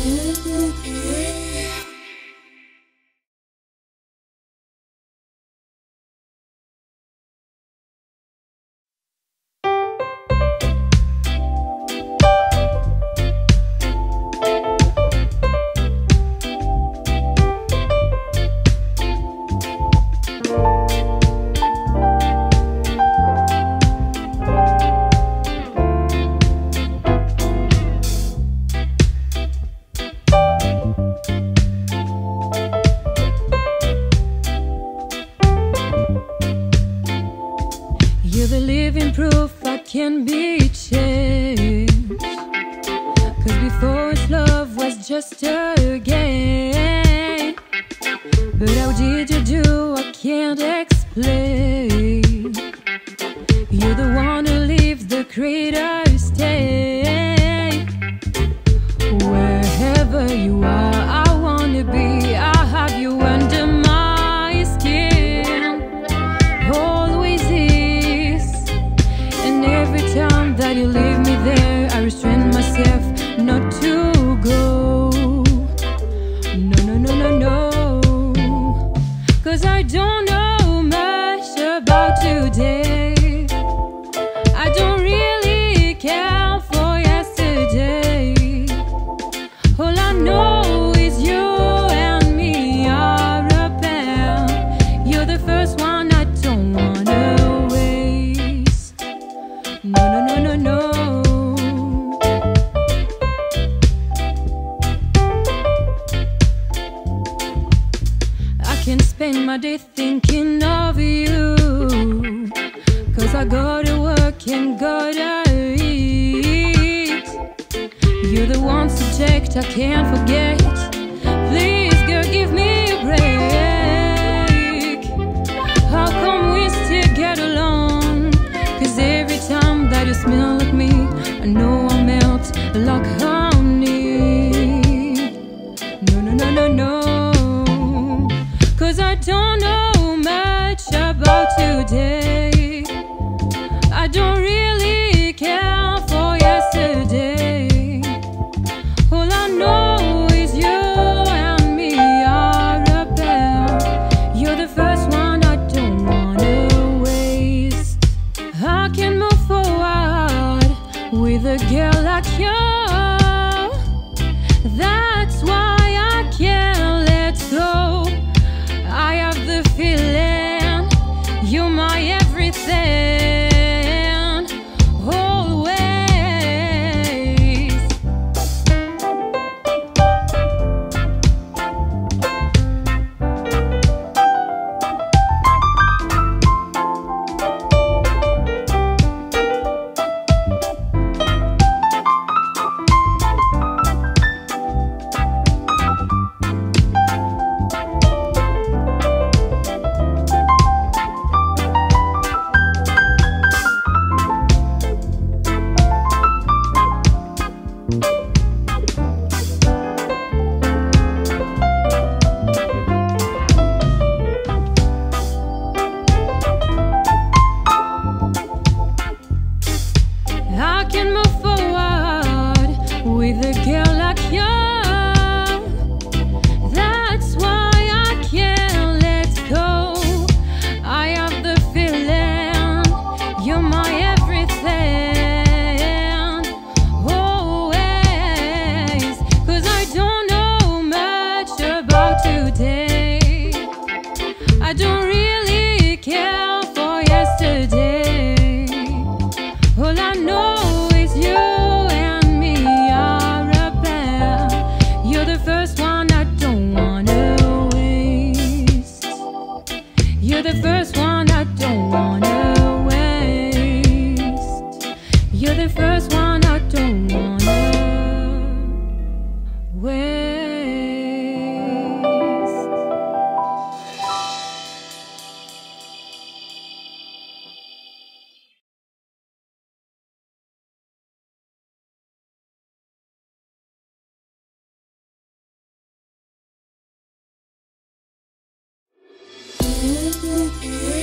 You're the living proof I can be changed. 'Cause before us love was just a game. But how did you do? I can't explain. You're the one who leaves the crater stay. Wherever you are, I wanna be. I'll have you under my skin. Always is. And every time that you leave me there, I restrain myself not to go. No, no, no, no, no. 'Cause I don't know much about today. I don't really care for yesterday. All I know is you and me are a pair. You're the first one I don't wanna waste. No, no, no, no, no. I can spend my day thinking of you. 'Cause I gotta work and gotta eat. You're the one subject I can't forget. Please, girl, give me a break. How come we still get along? 'Cause every time that you smell like me, I know I melt like honey. No, no, no, no, no. 'Cause I don't know much about today. I don't really care for yesterday. All I know is you and me are a pair. You're the first one I don't wanna waste. I can move forward with a girl like you. That's why I can't let go. I have the feeling you're my everything, always. I can move forward with a girl like you. That's why I can't let go. I have the feeling you're my everything, always. 'Cause I don't know much about today. I don't really care for yesterday. All I know is you and me are a pair. You're the first one I don't wanna waste. You're the first one I don't wanna waste. You're the first one I don't wanna waste. Yeah.